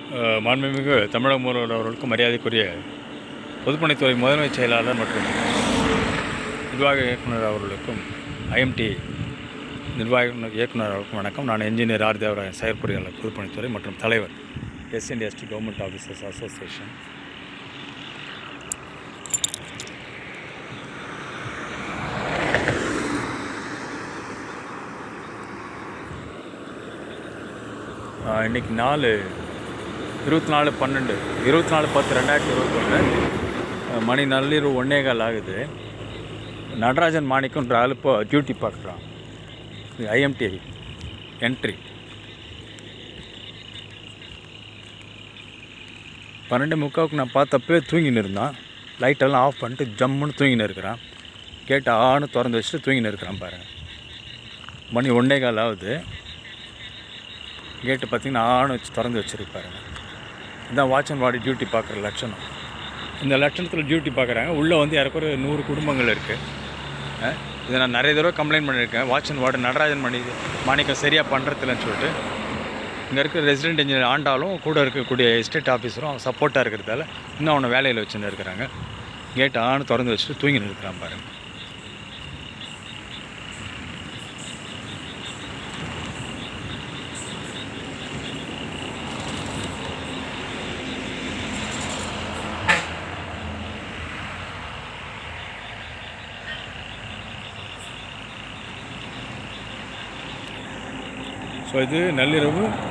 மாண்புமிகு தமிழக முதல்வர் அவர்களுக்கும் மரியாதைக்குரிய பொதுப்பணித்துறை முதன்மை செயலாளர் மற்றும் நிர்வாக இயக்குனர் அவர்களுக்கும் ஐஎம்டி நிர்வாக இயக்குனர் அவர்களுக்கும் வணக்கம். நான் என்ஜினியர் ஆர் தேவராயன், செயற்பொறியாளர் பொதுப்பணித்துறை மற்றும் தலைவர் SNST கவர்மெண்ட் ஆஃபீஸர்ஸ் அசோசியேஷன். இன்றைக்கி 24/10/2021 மணி நள்ளிரவு 1:15 ஆகுது. நடராஜன் மாணிக்கன்ற ஆள் இப்போ டியூட்டி பார்க்குறான். ஐஎம்டி என்ட்ரி 12:45 நான் பார்த்தப்பே தூங்கின்னு இருந்தான். லைட்டெல்லாம் ஆஃப் பண்ணிட்டு ஜம்முன்னு தூங்கின்னு இருக்கிறான். கேட்டு ஆன்னு திறந்து வச்சுட்டு தூங்கின்னு இருக்கிறான் பாருங்கள். மணி 1:15 ஆகுது. கேட்டு பார்த்திங்கன்னா ஆணு வச்சு திறந்து வச்சுருப்பாருங்க. இதுதான் வாட்ச் அண்ட் வார்டு டியூட்டி பார்க்குற லட்சணம். இந்த லட்சணத்தில் டியூட்டி பார்க்குறாங்க. உள்ளே வந்து யாருக்கும் 100 குடும்பங்கள் இருக்குது. இதை நான் நிறைய தடவை கம்ப்ளைண்ட் பண்ணியிருக்கேன். Watch and ward Natarajan Manickam சரியாக பண்ணுறதில்லன்னு சொல்லிட்டு. இங்கே இருக்கிற ரெசிடென்ட் இன்ஜினியர் ஆண்டாலும் கூட இருக்கக்கூடிய எஸ்டேட் ஆஃபீஸரும் அவன் சப்போர்ட்டாக இருக்கிறதால இன்னும் அவனை வேலையில் வச்சுன்னு இருக்கிறாங்க. கேட்டு ஆணு திறந்து வச்சுட்டு தூங்கின்னு இருக்கிறான் பாருங்கள். ஸோ இது நள்ளிரவு